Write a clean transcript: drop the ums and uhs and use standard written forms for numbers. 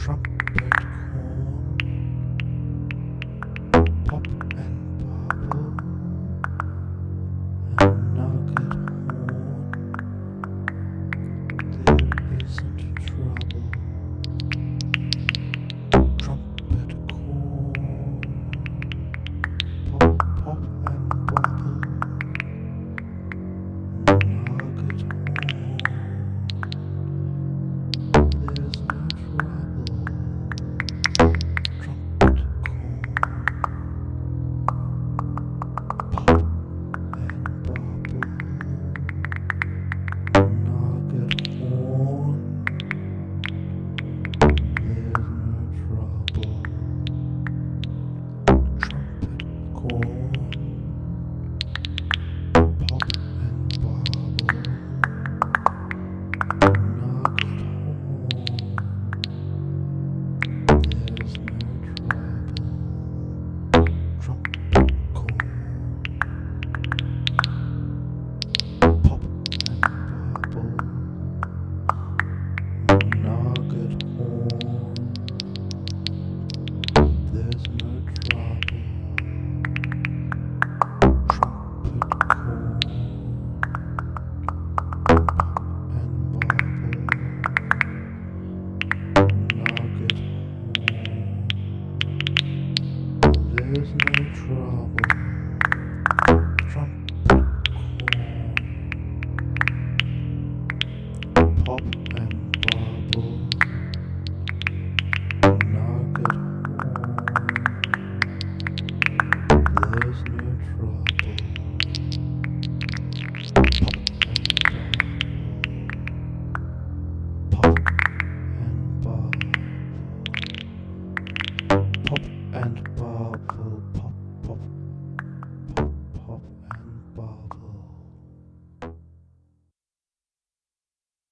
trumpet horn, pop and bubble, and nugget horn. There isn't trouble. Trumpet horn, pop, pop and bubble, nugget horn. There's no trouble. Trumpet horn, pop and bubble, nugget horn. There's no trouble. Trumpet horn, pop and bubble, nugget horn. There's no trouble. Trumpet horn, pop and bubble, nugget horn. There's no trouble. Trumpet horn, pop and bubble, nugget horn. There's no trouble. Trumpet horn, pop and bubble, nugget horn. There's no trouble. Pop and bubble, pop and bubble,